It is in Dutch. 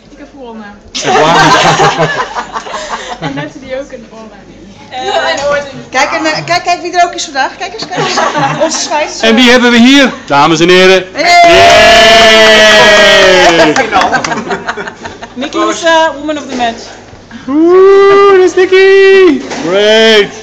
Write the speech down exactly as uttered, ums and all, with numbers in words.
Ik heb gewonnen. Waar? En net die ook een oorlijn. Kijk, en, uh, kijk, kijk wie er ook is vandaag. Kijk eens, kijk eens. Onze scheids. En wie hebben we hier? Dames en heren. Hey! Yay! Nikki is uh, woman of the match. Oeh, dat is Nikki! Great!